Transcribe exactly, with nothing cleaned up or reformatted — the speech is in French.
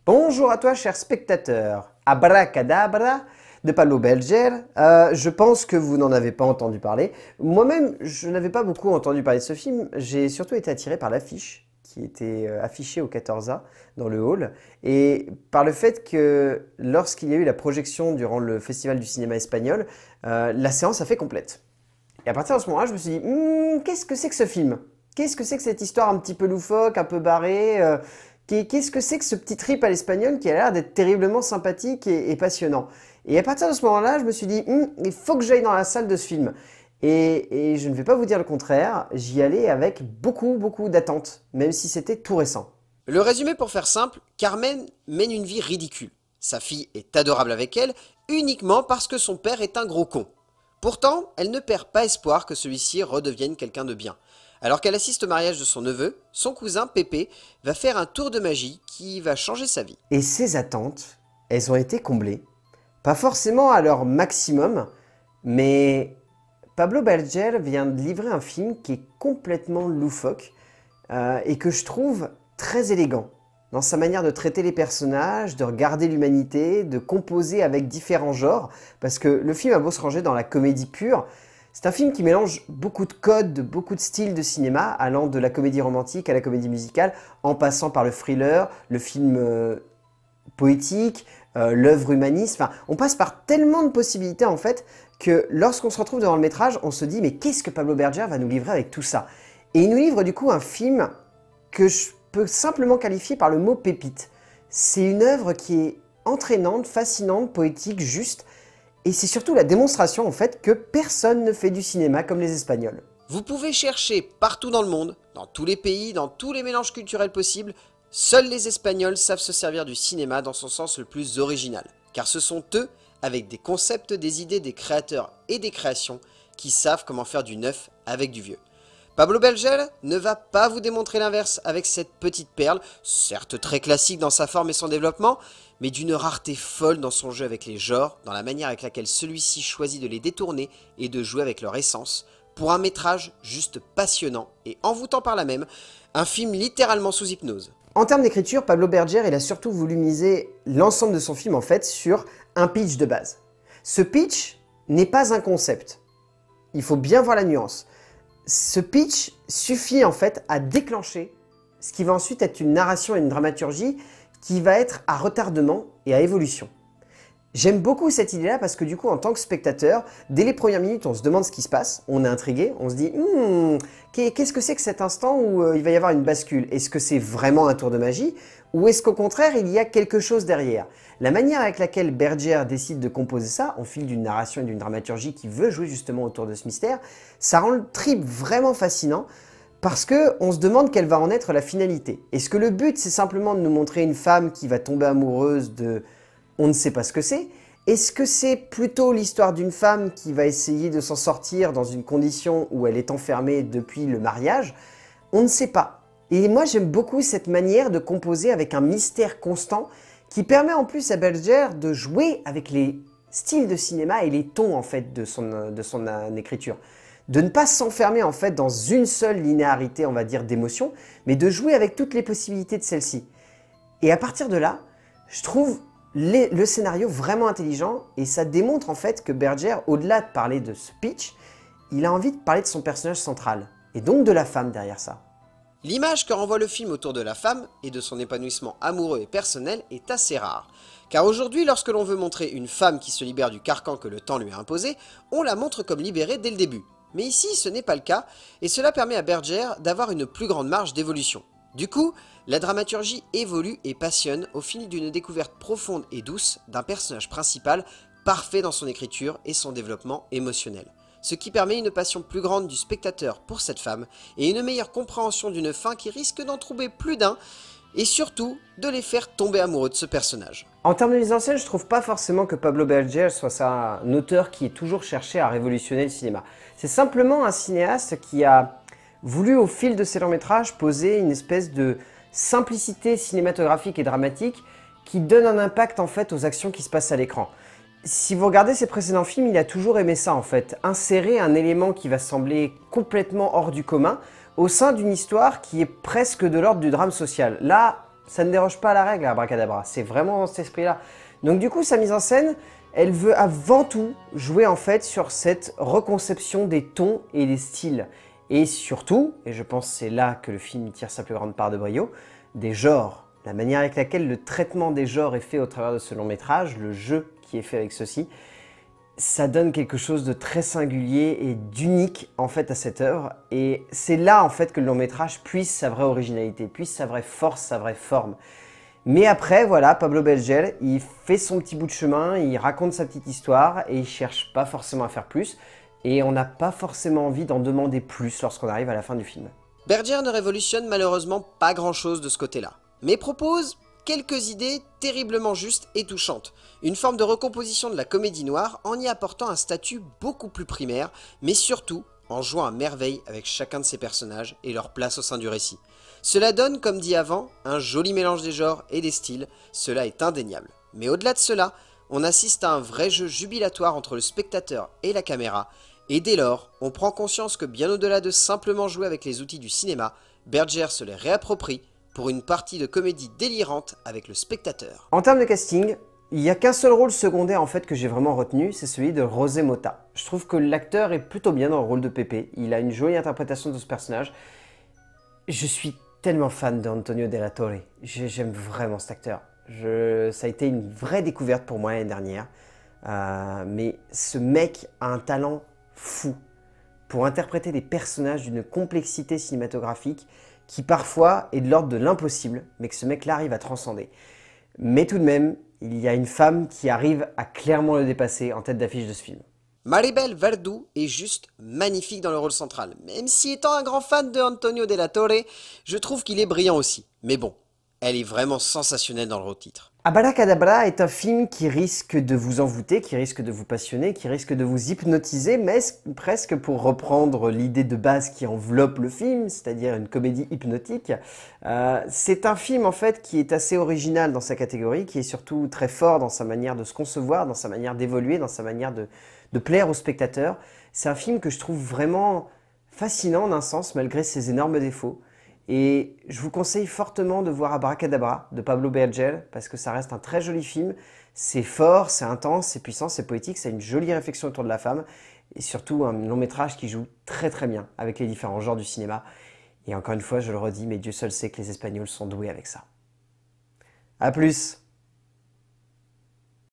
Bonjour à toi, cher spectateur. Abracadabra de Pablo Berger. Euh, je pense que vous n'en avez pas entendu parler. Moi-même, je n'avais pas beaucoup entendu parler de ce film. J'ai surtout été attiré par l'affiche qui était euh, affichée au quatorze A dans le hall et par le fait que lorsqu'il y a eu la projection durant le Festival du cinéma espagnol, euh, la séance a fait complète. Et à partir de ce moment-là, je me suis dit, hm, qu'est-ce que c'est que ce film? Qu'est-ce que c'est que cette histoire un petit peu loufoque, un peu barrée euh, Qu'est-ce que c'est que ce petit trip à l'espagnol qui a l'air d'être terriblement sympathique et, et passionnant? Et à partir de ce moment-là, je me suis dit, hm, il faut que j'aille dans la salle de ce film. Et, et je ne vais pas vous dire le contraire, j'y allais avec beaucoup, beaucoup d'attentes, même si c'était tout récent. Le résumé pour faire simple, Carmen mène une vie ridicule. Sa fille est adorable avec elle, uniquement parce que son père est un gros con. Pourtant, elle ne perd pas espoir que celui-ci redevienne quelqu'un de bien. Alors qu'elle assiste au mariage de son neveu, son cousin Pepe va faire un tour de magie qui va changer sa vie. Et ces attentes, elles ont été comblées. Pas forcément à leur maximum, mais Pablo Berger vient de livrer un film qui est complètement loufoque euh, et que je trouve très élégant dans sa manière de traiter les personnages, de regarder l'humanité, de composer avec différents genres, parce que le film a beau se ranger dans la comédie pure, c'est un film qui mélange beaucoup de codes, beaucoup de styles de cinéma, allant de la comédie romantique à la comédie musicale, en passant par le thriller, le film euh, poétique, euh, l'œuvre humaniste. Enfin, on passe par tellement de possibilités en fait que lorsqu'on se retrouve devant le métrage, on se dit mais qu'est-ce que Pablo Berger va nous livrer avec tout ça? Et il nous livre du coup un film que je peux simplement qualifier par le mot pépite. C'est une œuvre qui est entraînante, fascinante, poétique, juste. Et c'est surtout la démonstration en fait que personne ne fait du cinéma comme les Espagnols. Vous pouvez chercher partout dans le monde, dans tous les pays, dans tous les mélanges culturels possibles, seuls les Espagnols savent se servir du cinéma dans son sens le plus original. Car ce sont eux, avec des concepts, des idées, des créateurs et des créations, qui savent comment faire du neuf avec du vieux. Pablo Berger ne va pas vous démontrer l'inverse avec cette petite perle, certes très classique dans sa forme et son développement, mais d'une rareté folle dans son jeu avec les genres, dans la manière avec laquelle celui-ci choisit de les détourner et de jouer avec leur essence, pour un métrage juste passionnant et envoûtant par là même, un film littéralement sous hypnose. En termes d'écriture, Pablo Berger il a surtout voulu miser l'ensemble de son film en fait sur un pitch de base. Ce pitch n'est pas un concept, il faut bien voir la nuance. Ce pitch suffit en fait à déclencher ce qui va ensuite être une narration et une dramaturgie qui va être à retardement et à évolution. J'aime beaucoup cette idée-là parce que du coup, en tant que spectateur, dès les premières minutes, on se demande ce qui se passe, on est intrigué, on se dit hmm, qu'est-ce que c'est que cet instant où euh, il va y avoir une bascule? Est-ce que c'est vraiment un tour de magie ou est-ce qu'au contraire, il y a quelque chose derrière? La manière avec laquelle Berger décide de composer ça, en fil d'une narration et d'une dramaturgie qui veut jouer justement autour de ce mystère, ça rend le trip vraiment fascinant parce qu'on se demande quelle va en être la finalité. Est-ce que le but, c'est simplement de nous montrer une femme qui va tomber amoureuse de... on ne sait pas ce que c'est? Est-ce que c'est plutôt l'histoire d'une femme qui va essayer de s'en sortir dans une condition où elle est enfermée depuis le mariage? On ne sait pas. Et moi, j'aime beaucoup cette manière de composer avec un mystère constant qui permet en plus à Berger de jouer avec les styles de cinéma et les tons en fait de son, de son euh, écriture. De ne pas s'enfermer en fait dans une seule linéarité, on va dire, d'émotion, mais de jouer avec toutes les possibilités de celle-ci. Et à partir de là, je trouve les, le scénario vraiment intelligent et ça démontre en fait que Berger, au-delà de parler de ce pitch, il a envie de parler de son personnage central et donc de la femme derrière ça. L'image que renvoie le film autour de la femme et de son épanouissement amoureux et personnel est assez rare. Car aujourd'hui, lorsque l'on veut montrer une femme qui se libère du carcan que le temps lui a imposé, on la montre comme libérée dès le début. Mais ici, ce n'est pas le cas, et cela permet à Berger d'avoir une plus grande marge d'évolution. Du coup, la dramaturgie évolue et passionne au fil d'une découverte profonde et douce d'un personnage principal parfait dans son écriture et son développement émotionnel. Ce qui permet une passion plus grande du spectateur pour cette femme et une meilleure compréhension d'une fin qui risque d'en trouver plus d'un et surtout de les faire tomber amoureux de ce personnage. En termes de mise en scène, je trouve pas forcément que Pablo Berger soit un auteur qui ait toujours cherché à révolutionner le cinéma. C'est simplement un cinéaste qui a voulu au fil de ses longs métrages poser une espèce de simplicité cinématographique et dramatique qui donne un impact en fait aux actions qui se passent à l'écran. Si vous regardez ses précédents films, il a toujours aimé ça en fait, insérer un élément qui va sembler complètement hors du commun au sein d'une histoire qui est presque de l'ordre du drame social. Là, ça ne déroge pas à la règle, Abracadabra. C'est vraiment dans cet esprit-là. Donc du coup, sa mise en scène, elle veut avant tout jouer en fait sur cette reconception des tons et des styles. Et surtout, et je pense que c'est là que le film tire sa plus grande part de brio, des genres. La manière avec laquelle le traitement des genres est fait au travers de ce long métrage, le jeu qui est fait avec ceci, ça donne quelque chose de très singulier et d'unique en fait à cette œuvre. Et c'est là en fait que le long métrage puise sa vraie originalité, puise sa vraie force, sa vraie forme. Mais après, voilà, Pablo Berger, il fait son petit bout de chemin, il raconte sa petite histoire et il cherche pas forcément à faire plus. Et on n'a pas forcément envie d'en demander plus lorsqu'on arrive à la fin du film. Berger ne révolutionne malheureusement pas grand chose de ce côté-là, mais propose quelques idées terriblement justes et touchantes. Une forme de recomposition de la comédie noire en y apportant un statut beaucoup plus primaire, mais surtout en jouant à merveille avec chacun de ses personnages et leur place au sein du récit. Cela donne, comme dit avant, un joli mélange des genres et des styles, cela est indéniable. Mais au-delà de cela, on assiste à un vrai jeu jubilatoire entre le spectateur et la caméra, et dès lors, on prend conscience que bien au-delà de simplement jouer avec les outils du cinéma, Berger se les réapproprie pour une partie de comédie délirante avec le spectateur. En termes de casting, il n'y a qu'un seul rôle secondaire en fait que j'ai vraiment retenu, c'est celui de José Mota. Je trouve que l'acteur est plutôt bien dans le rôle de Pépé, il a une jolie interprétation de ce personnage. Je suis tellement fan d'Antonio de la Torre, j'aime vraiment cet acteur. Je... Ça a été une vraie découverte pour moi l'année dernière, euh, mais ce mec a un talent fou pour interpréter des personnages d'une complexité cinématographique qui parfois est de l'ordre de l'impossible, mais que ce mec-là arrive à transcender. Mais tout de même, il y a une femme qui arrive à clairement le dépasser en tête d'affiche de ce film. Maribel Verdú est juste magnifique dans le rôle central. Même si étant un grand fan de Antonio de la Torre, je trouve qu'il est brillant aussi. Mais bon, elle est vraiment sensationnelle dans le rôle titre. Abracadabra est un film qui risque de vous envoûter, qui risque de vous passionner, qui risque de vous hypnotiser, mais presque pour reprendre l'idée de base qui enveloppe le film, c'est-à-dire une comédie hypnotique. Euh, c'est un film en fait qui est assez original dans sa catégorie, qui est surtout très fort dans sa manière de se concevoir, dans sa manière d'évoluer, dans sa manière de, de plaire aux spectateurs. C'est un film que je trouve vraiment fascinant d'un sens, malgré ses énormes défauts. Et je vous conseille fortement de voir Abracadabra de Pablo Berger parce que ça reste un très joli film. C'est fort, c'est intense, c'est puissant, c'est poétique, c'est une jolie réflexion autour de la femme et surtout un long métrage qui joue très très bien avec les différents genres du cinéma. Et encore une fois, je le redis, mais Dieu seul sait que les Espagnols sont doués avec ça. A plus!